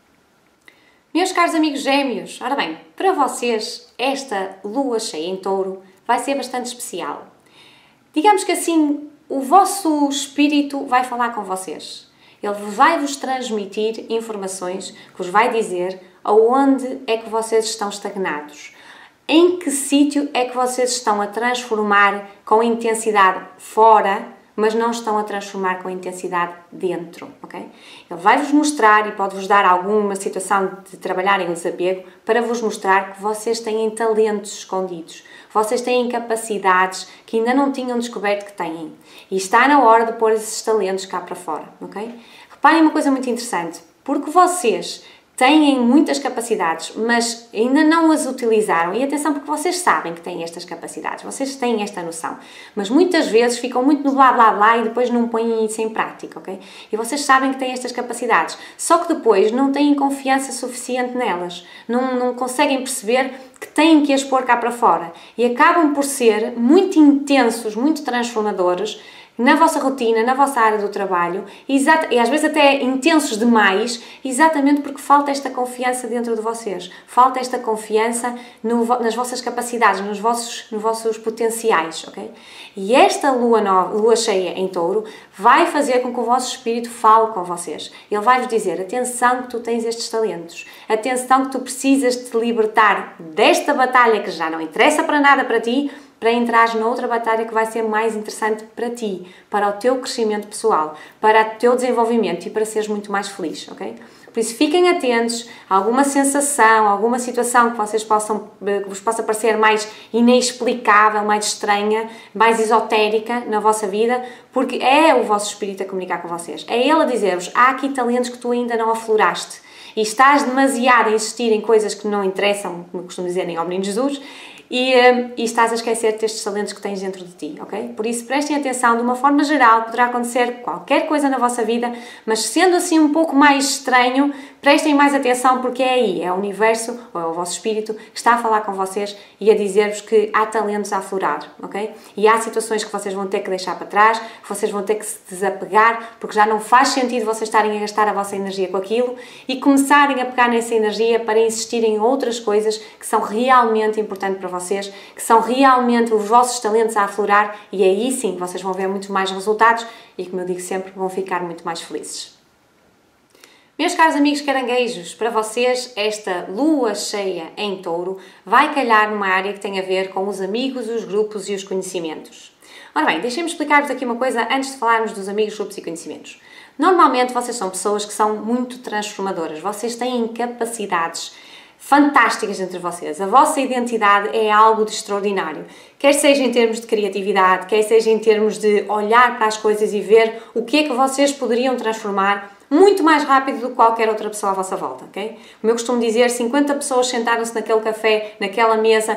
Meus caros amigos gêmeos, ora bem, para vocês esta lua cheia em touro vai ser bastante especial. Digamos que assim, o vosso espírito vai falar com vocês. Ele vai-vos transmitir informações que vos vai dizer aonde é que vocês estão estagnados, em que sítio é que vocês estão a transformar com intensidade fora, mas não estão a transformar com intensidade dentro, ok? Ele vai-vos mostrar e pode-vos dar alguma situação de trabalharem o desapego para vos mostrar que vocês têm talentos escondidos, vocês têm capacidades que ainda não tinham descoberto que têm. E está na hora de pôr esses talentos cá para fora, ok? Reparem uma coisa muito interessante, porque vocês têm muitas capacidades, mas ainda não as utilizaram. E atenção, porque vocês sabem que têm estas capacidades, vocês têm esta noção. Mas muitas vezes ficam muito no blá blá blá e depois não põem isso em prática, ok? E vocês sabem que têm estas capacidades, só que depois não têm confiança suficiente nelas. Não conseguem perceber que têm que as pôr cá para fora. E acabam por ser muito intensos, muito transformadores, na vossa rotina, na vossa área do trabalho, e às vezes até intensos demais, exatamente porque falta esta confiança dentro de vocês, falta esta confiança nas vossas capacidades, nos vossos potenciais, ok? E esta lua cheia em touro vai fazer com que o vosso espírito fale com vocês. Ele vai-vos dizer, atenção que tu tens estes talentos, atenção que tu precisas te libertar desta batalha que já não interessa para nada para ti, para entrares noutra batalha que vai ser mais interessante para ti, para o teu crescimento pessoal, para o teu desenvolvimento e para seres muito mais feliz, ok? Por isso, fiquem atentos a alguma sensação, alguma situação que vos possa parecer mais inexplicável, mais estranha, mais esotérica na vossa vida, porque é o vosso espírito a comunicar com vocês. É ele a dizer-vos, há aqui talentos que tu ainda não afloraste. e estás demasiado a insistir em coisas que não interessam, como costumo dizer, nem ao menino Jesus, e estás a esquecer destes talentos que tens dentro de ti, ok? Por isso, prestem atenção, de uma forma geral, poderá acontecer qualquer coisa na vossa vida, mas sendo assim um pouco mais estranho, prestem mais atenção porque é aí, é o universo, ou é o vosso espírito, que está a falar com vocês e a dizer-vos que há talentos a aflorar, ok? E há situações que vocês vão ter que deixar para trás, que vocês vão ter que se desapegar, porque já não faz sentido vocês estarem a gastar a vossa energia com aquilo e começarem a pegar nessa energia para insistirem em outras coisas que são realmente importantes para vocês, que são realmente os vossos talentos a aflorar, e aí sim vocês vão ver muito mais resultados e, como eu digo sempre, vão ficar muito mais felizes. Meus caros amigos caranguejos, para vocês esta lua cheia em touro vai calhar numa área que tem a ver com os amigos, os grupos e os conhecimentos. Ora bem, deixem-me explicar-vos aqui uma coisa antes de falarmos dos amigos, grupos e conhecimentos. Normalmente vocês são pessoas que são muito transformadoras, vocês têm capacidades fantásticas entre vocês. A vossa identidade é algo de extraordinário. Quer seja em termos de criatividade, quer seja em termos de olhar para as coisas e ver o que é que vocês poderiam transformar muito mais rápido do que qualquer outra pessoa à vossa volta, ok? Como eu costumo dizer, 50 pessoas sentaram-se naquele café, naquela mesa,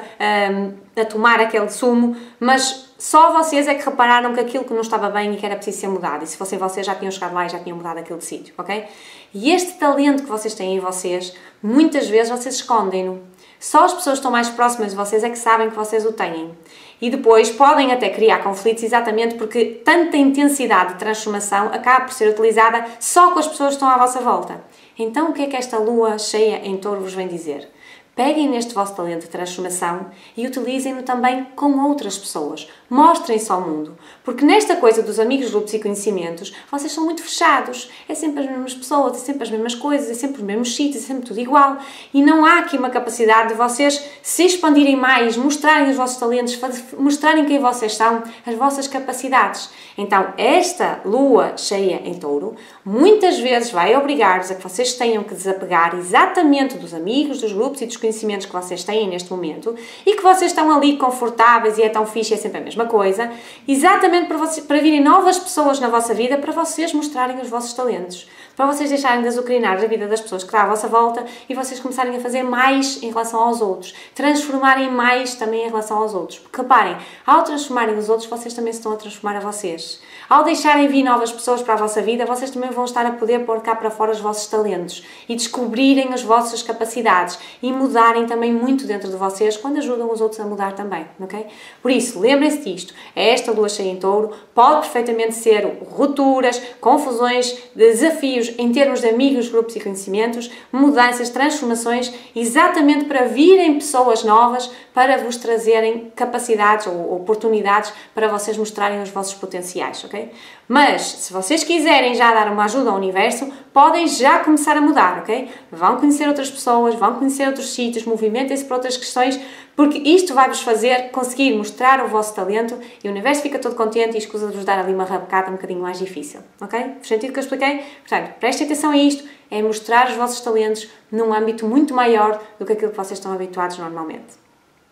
a tomar aquele sumo, mas só vocês é que repararam que aquilo que não estava bem e que era preciso ser mudado. E se fossem vocês, já tinham chegado lá e já tinham mudado aquele de sítio, ok? E este talento que vocês têm em vocês, muitas vezes vocês escondem-no. Só as pessoas que estão mais próximas de vocês é que sabem que vocês o têm. E depois podem até criar conflitos exatamente porque tanta intensidade de transformação acaba por ser utilizada só com as pessoas que estão à vossa volta. Então o que é que esta lua cheia em touro vos vem dizer? Peguem neste vosso talento de transformação e utilizem-no também com outras pessoas. Mostrem-se ao mundo. Porque nesta coisa dos amigos, grupos e conhecimentos, vocês são muito fechados. É sempre as mesmas pessoas, é sempre as mesmas coisas, é sempre os mesmos sítios, é sempre tudo igual. E não há aqui uma capacidade de vocês se expandirem mais, mostrarem os vossos talentos, mostrarem quem vocês são, as vossas capacidades. Então, esta lua cheia em touro, muitas vezes vai obrigar-vos a que vocês tenham que desapegar exatamente dos amigos, dos grupos e dos conhecimentos que vocês têm neste momento e que vocês estão ali confortáveis e é tão fixe, é sempre a mesma coisa, exatamente para virem novas pessoas na vossa vida, para vocês mostrarem os vossos talentos, para vocês deixarem de azucrinar a vida das pessoas que estão à vossa volta e vocês começarem a fazer mais em relação aos outros, transformarem mais também em relação aos outros. Porque reparem, ao transformarem os outros, vocês também se estão a transformar a vocês. Ao deixarem vir novas pessoas para a vossa vida, vocês também vão estar a poder pôr cá para fora os vossos talentos e descobrirem as vossas capacidades e mudarem também muito dentro de vocês quando ajudam os outros a mudar também, ok? Por isso, lembrem-se disto, esta lua cheia em touro pode perfeitamente ser rupturas, confusões, desafios em termos de amigos, grupos e conhecimentos, mudanças, transformações, exatamente para virem pessoas novas para vos trazerem capacidades ou oportunidades para vocês mostrarem os vossos potenciais, ok? Mas, se vocês quiserem já dar uma ajuda ao universo, podem já começar a mudar, ok? Vão conhecer outras pessoas, vão conhecer outros sítios, movimentem-se para outras questões, porque isto vai-vos fazer conseguir mostrar o vosso talento e o universo fica todo contente e escusa de vos dar ali uma rabecada um bocadinho mais difícil, ok? Faz sentido o que eu expliquei? Portanto, prestem atenção a isto, é mostrar os vossos talentos num âmbito muito maior do que aquilo que vocês estão habituados normalmente.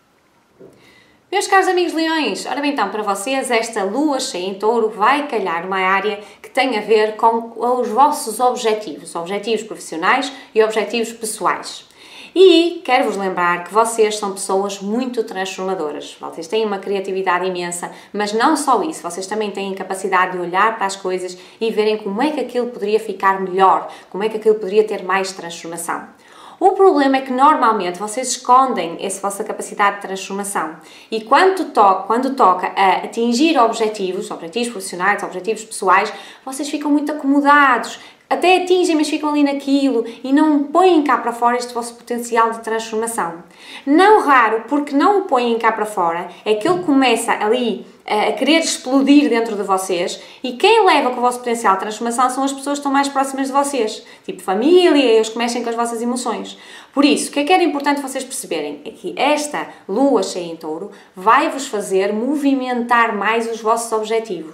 Meus caros amigos leões, ora bem então, para vocês esta lua cheia em touro vai calhar uma área que tem a ver com os vossos objetivos profissionais e objetivos pessoais. E quero-vos lembrar que vocês são pessoas muito transformadoras. Vocês têm uma criatividade imensa, mas não só isso, vocês também têm capacidade de olhar para as coisas e verem como é que aquilo poderia ficar melhor, como é que aquilo poderia ter mais transformação. O problema é que normalmente vocês escondem essa vossa capacidade de transformação e quando toca a atingir objetivos profissionais, objetivos pessoais, vocês ficam muito acomodados, até atingem, mas ficam ali naquilo e não põem cá para fora este vosso potencial de transformação. Não raro, porque não o põem cá para fora, é que ele começa ali a querer explodir dentro de vocês e quem leva com o vosso potencial de transformação são as pessoas que estão mais próximas de vocês, tipo família, os que mexem com as vossas emoções. Por isso, o que era importante vocês perceberem é que esta lua cheia em touro vai-vos fazer movimentar mais os vossos objetivos.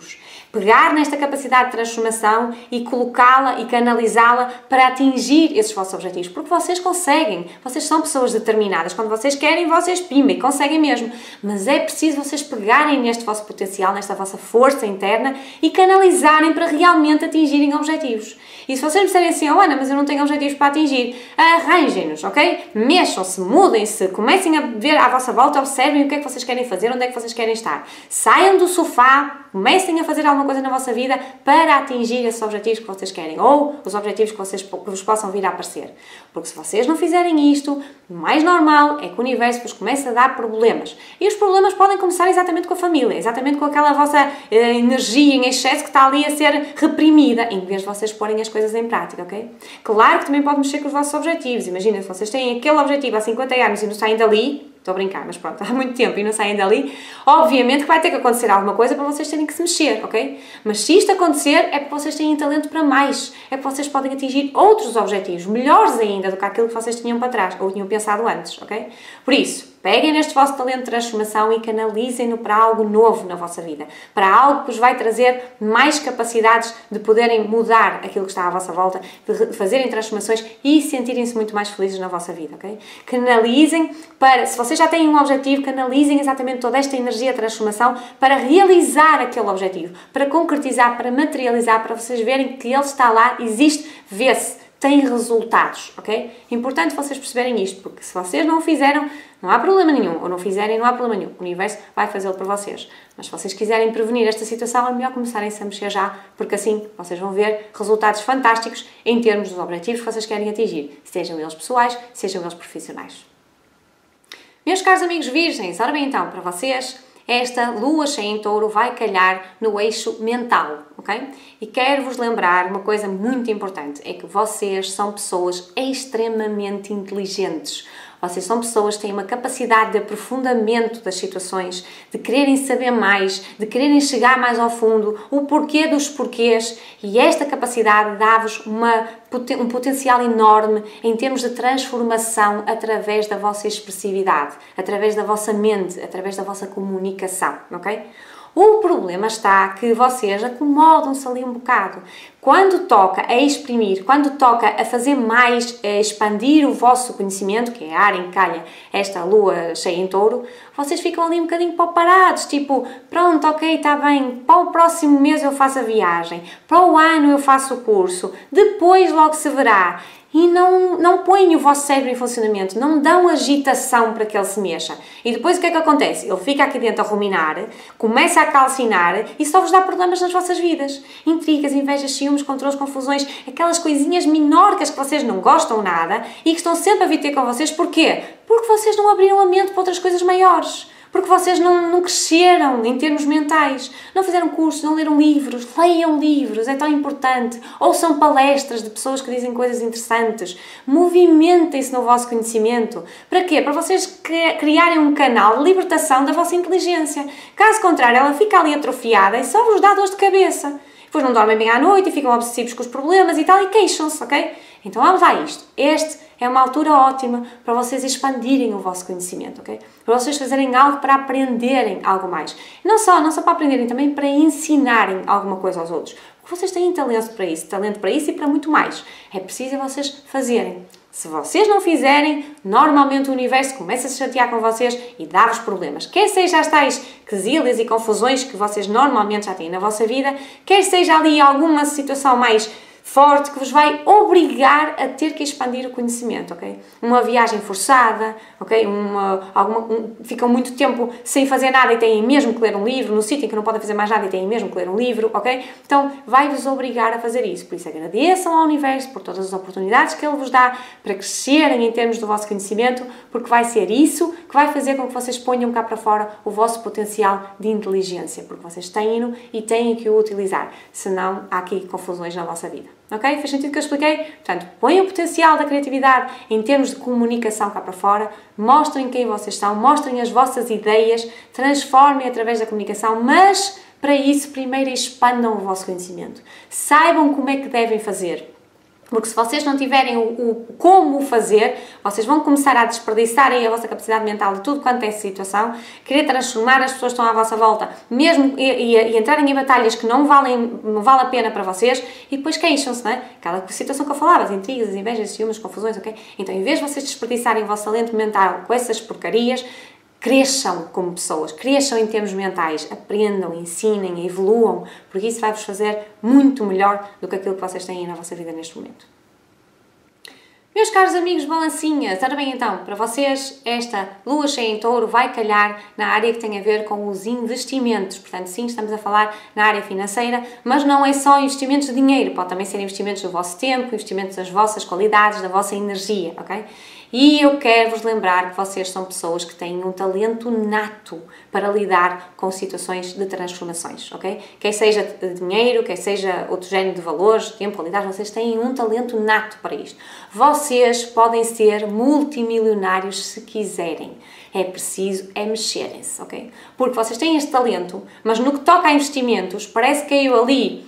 Pegar nesta capacidade de transformação e colocá-la e canalizá-la para atingir esses vossos objetivos, porque vocês conseguem, vocês são pessoas determinadas, quando vocês querem, vocês pimba e conseguem mesmo, mas é preciso vocês pegarem neste vosso potencial, nesta vossa força interna e canalizarem para realmente atingirem objetivos. E se vocês me disserem assim, oh Ana, mas eu não tenho objetivos para atingir, arranjem-nos, ok? Mexam-se, mudem-se, comecem a ver à vossa volta, observem o que é que vocês querem fazer, onde é que vocês querem estar. Saiam do sofá, comecem a fazer alguma coisa na vossa vida para atingir esses objetivos que vocês querem ou os objetivos que vos possam vir a aparecer. Porque se vocês não fizerem isto, o mais normal é que o universo vos comece a dar problemas. E os problemas podem começar exatamente com a família, exatamente com aquela vossa energia em excesso que está ali a ser reprimida, em vez de vocês porem as coisas em prática, ok? Claro que também pode mexer com os vossos objetivos. Imagina, se vocês têm aquele objetivo há 50 anos e não saem dali, estou a brincar, mas pronto, há muito tempo e não saem dali, obviamente que vai ter que acontecer alguma coisa para vocês terem que se mexer, ok? Mas se isto acontecer, é porque vocês têm talento para mais, é porque vocês podem atingir outros objetivos, melhores ainda do que aquilo que vocês tinham para trás, ou tinham pensado antes, ok? Por isso, peguem neste vosso talento de transformação e canalizem-no para algo novo na vossa vida, para algo que vos vai trazer mais capacidades de poderem mudar aquilo que está à vossa volta, de fazerem transformações e sentirem-se muito mais felizes na vossa vida, ok? Canalizem para, se vocês já têm um objetivo, canalizem exatamente toda esta energia de transformação para realizar aquele objetivo, para concretizar, para materializar, para vocês verem que ele está lá, existe, vê-se, tem resultados, ok? É importante vocês perceberem isto, porque se vocês não o fizeram, não há problema nenhum, ou não fizerem, não há problema nenhum. O universo vai fazê-lo para vocês. Mas se vocês quiserem prevenir esta situação, é melhor começarem-se a mexer já, porque assim vocês vão ver resultados fantásticos em termos dos objetivos que vocês querem atingir, sejam eles pessoais, sejam eles profissionais. Meus caros amigos virgens, ora bem então, para vocês, esta lua cheia em touro vai calhar no eixo mental, ok? E quero-vos lembrar uma coisa muito importante, é que vocês são pessoas extremamente inteligentes. Vocês são pessoas que têm uma capacidade de aprofundamento das situações, de quererem saber mais, de quererem chegar mais ao fundo, o porquê dos porquês, e esta capacidade dá-vos um potencial enorme em termos de transformação através da vossa expressividade, através da vossa mente, através da vossa comunicação, ok? O problema está que vocês acomodam-se ali um bocado. Quando toca a exprimir, quando toca a fazer mais, a expandir o vosso conhecimento, que é a área em que calha esta lua cheia em touro, vocês ficam ali um bocadinho parados, tipo, pronto, ok, está bem, para o próximo mês eu faço a viagem, para o ano eu faço o curso, depois logo se verá. E não põem o vosso cérebro em funcionamento, não dão agitação para que ele se mexa. E depois o que é que acontece? Ele fica aqui dentro a ruminar, começa a calcinar e só vos dá problemas nas vossas vidas. Intrigas, invejas, ciúmes, controles, confusões, aquelas coisinhas minorcas que vocês não gostam nada e que estão sempre a vir ter com vocês. Porquê? Porque vocês não abriram a mente para outras coisas maiores. Porque vocês não cresceram em termos mentais, não fizeram cursos, não leram livros, leiam livros, é tão importante. Ouçam palestras de pessoas que dizem coisas interessantes, movimentem-se no vosso conhecimento. Para quê? Para vocês criarem um canal de libertação da vossa inteligência. Caso contrário, ela fica ali atrofiada e só vos dá dor de cabeça. Depois não dormem bem à noite e ficam obsessivos com os problemas e tal e queixam-se, ok? Então vamos a isto. Este é uma altura ótima para vocês expandirem o vosso conhecimento, ok? Para vocês fazerem algo para aprenderem algo mais. E não só para aprenderem, também para ensinarem alguma coisa aos outros. Porque vocês têm talento para isso e para muito mais. É preciso vocês fazerem. Se vocês não fizerem, normalmente o universo começa a se chatear com vocês e dá-vos problemas. Quer seja as tais quesilhas e confusões que vocês normalmente já têm na vossa vida, quer seja ali alguma situação mais forte que vos vai obrigar a ter que expandir o conhecimento, ok? Uma viagem forçada, ok? Ficam muito tempo sem fazer nada e têm mesmo que ler um livro, no sítio em que não podem fazer mais nada e têm mesmo que ler um livro, ok? Então, vai-vos obrigar a fazer isso. Por isso, agradeçam ao universo por todas as oportunidades que ele vos dá para crescerem em termos do vosso conhecimento, porque vai ser isso que vai fazer com que vocês ponham cá para fora o vosso potencial de inteligência, porque vocês têm-no e têm que o utilizar, senão há aqui confusões na vossa vida. Ok? Fez sentido o que eu expliquei? Portanto, põem o potencial da criatividade em termos de comunicação cá para fora, mostrem quem vocês são, mostrem as vossas ideias, transformem através da comunicação, mas para isso primeiro expandam o vosso conhecimento. Saibam como é que devem fazer. Porque se vocês não tiverem o como fazer, vocês vão começar a desperdiçar aí a vossa capacidade mental de tudo quanto é situação, querer transformar as pessoas que estão à vossa volta, mesmo e entrarem em batalhas que não vale a pena para vocês, e depois queixam-se, não é? Aquela situação que eu falava, as intrigas, as invejas, ciúmes, as confusões, ok? Então, em vez de vocês desperdiçarem o vosso talento mental com essas porcarias, cresçam como pessoas, cresçam em termos mentais, aprendam, ensinem, evoluam, porque isso vai-vos fazer muito melhor do que aquilo que vocês têm na vossa vida neste momento. Meus caros amigos balancinhas, ora bem então, para vocês esta lua cheia em touro vai calhar na área que tem a ver com os investimentos. Portanto, sim, estamos a falar na área financeira, mas não é só investimentos de dinheiro, pode também ser investimentos do vosso tempo, investimentos das vossas qualidades, da vossa energia, ok? E eu quero vos lembrar que vocês são pessoas que têm um talento nato para lidar com situações de transformações, ok? Quer seja de dinheiro, quer seja outro género de valores, tempo, qualidade, vocês têm um talento nato para isto. Vocês podem ser multimilionários se quiserem. É preciso mexerem-se, ok? Porque vocês têm este talento, mas no que toca a investimentos, parece que caiu ali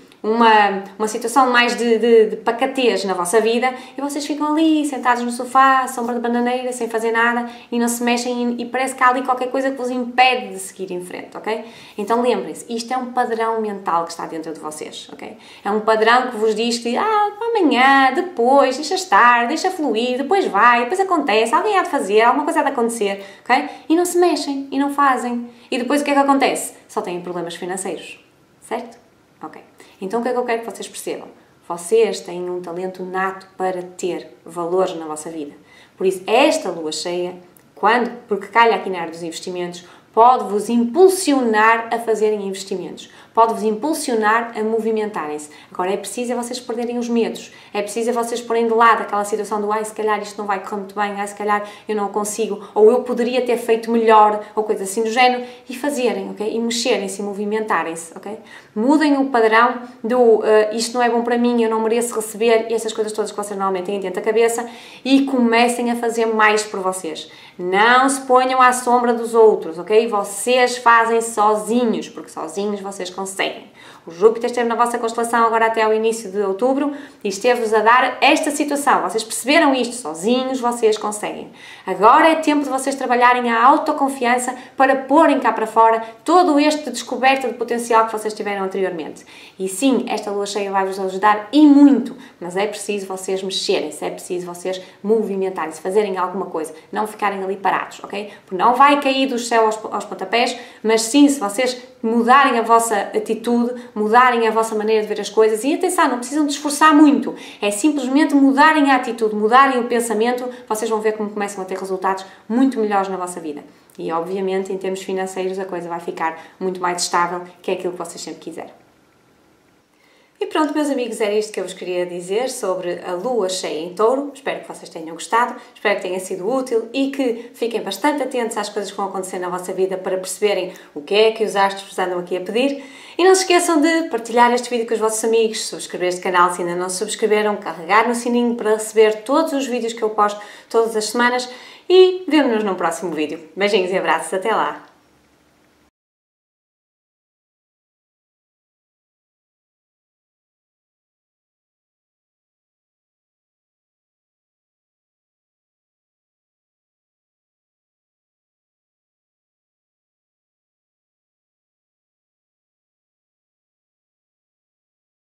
uma situação mais de pacatez na vossa vida e vocês ficam ali sentados no sofá, sombra de bananeira, sem fazer nada e não se mexem e parece que há ali qualquer coisa que vos impede de seguir em frente, ok? Então lembrem-se, isto é um padrão mental que está dentro de vocês, ok? É um padrão que vos diz que amanhã, depois, deixa estar, deixa fluir, depois vai, depois acontece, alguém há de fazer, alguma coisa há de acontecer, ok? E não se mexem, e não fazem. E depois o que é que acontece? Só têm problemas financeiros, certo? Ok. Então o que é que eu quero que vocês percebam? Vocês têm um talento nato para ter valores na vossa vida. Por isso, esta lua cheia, porque calha aqui na área dos investimentos, pode-vos impulsionar a fazerem investimentos. Pode-vos impulsionar a movimentarem-se. Agora, é preciso vocês perderem os medos. É preciso vocês porem de lado aquela situação do se calhar isto não vai correr muito bem, se calhar eu não consigo, ou eu poderia ter feito melhor, ou coisa assim do género, e fazerem, ok? E mexerem-se, e movimentarem-se, ok? Mudem o padrão do isto não é bom para mim, eu não mereço receber, e essas coisas todas que vocês normalmente têm dentro da cabeça, e comecem a fazer mais por vocês. Não se ponham à sombra dos outros, ok? Vocês fazem sozinhos, porque sozinhos vocês conseguem. O Júpiter esteve na vossa constelação agora até ao início de outubro e esteve-vos a dar esta situação. Vocês perceberam isto? Sozinhos vocês conseguem. Agora é tempo de vocês trabalharem a autoconfiança para porem cá para fora todo este descoberta de potencial que vocês tiveram anteriormente. E sim, esta lua cheia vai-vos ajudar e muito, mas é preciso vocês mexerem-se, é preciso vocês movimentarem-se, fazerem alguma coisa, não ficarem ali parados, ok? Porque não vai cair do céu aos pontapés, mas sim, se vocês mudarem a vossa atitude, mudarem a vossa maneira de ver as coisas, e atenção, não precisam de esforçar muito, é simplesmente mudarem a atitude, mudarem o pensamento, vocês vão ver como começam a ter resultados muito melhores na vossa vida. E obviamente, em termos financeiros, a coisa vai ficar muito mais estável, que é aquilo que vocês sempre quiserem. E pronto, meus amigos, era isto que eu vos queria dizer sobre a lua cheia em touro. Espero que vocês tenham gostado, espero que tenha sido útil e que fiquem bastante atentos às coisas que vão acontecer na vossa vida para perceberem o que é que os astros vos andam aqui a pedir. E não se esqueçam de partilhar este vídeo com os vossos amigos, subscrever este canal se ainda não subscreveram, carregar no sininho para receber todos os vídeos que eu posto todas as semanas e vemo-nos no próximo vídeo. Beijinhos e abraços, até lá!